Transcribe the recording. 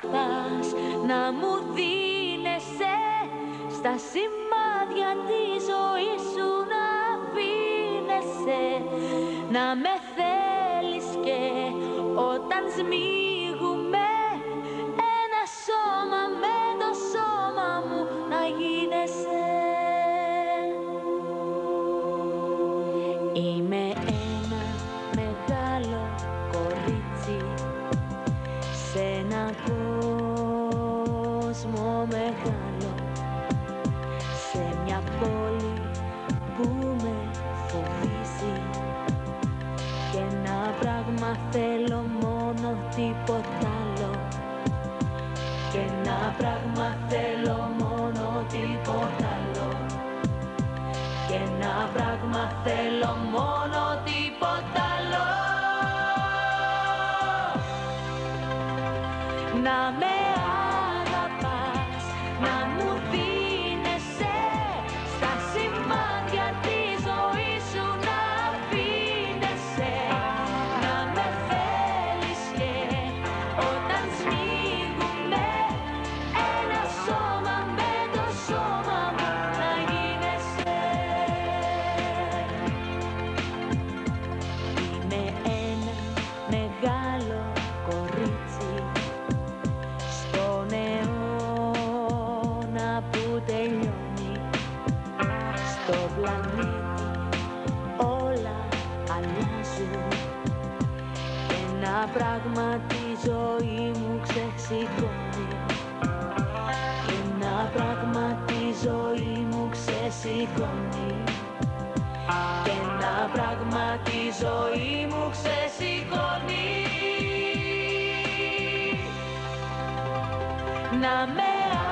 πας, να μου δίνεσαι στα σημάδια τη ζωή σου, να αφήνεσαι, να με θέλεις και όταν σμίγουμε ένα σώμα με το σώμα μου να γίνεσαι. Είμαι ένα μεγάλο κορίτσι σε ένα κόσμο μεγάλο, σε μια πόλη που με φοβίζει, και ένα πράγμα θέλω μόνο, τίποτα άλλο, και ένα πράγμα θέλω μόνο, τίποτα άλλο, και ένα πράγμα θέλω μόνο, τίποτα άλλο. Να με αγαπάς, να μου δίνεσαι στα σημάδια τη ζωή σου, να αφήνεσαι, να με θέλεις και όταν σμίγουμε ένα σώμα με το σώμα μου να γίνεσαι. Είμαι ένα μεγάλο κορίτσι στον αιώνα που τελειώνει, στο πλανήτη όλα αλλάζουν, και ένα πράγμα τη ζωή μου ξεσηκώνει, και ένα πράγμα τη ζωή μου ξεσηκώνει, και ένα πράγμα τη ζωή μου ξεσηκώνει. Να με